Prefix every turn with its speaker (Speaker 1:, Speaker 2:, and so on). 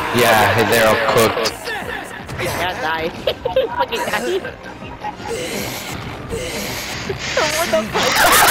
Speaker 1: Yeah, they're all cooked.
Speaker 2: Yeah, die. Fucking die. What the fuck?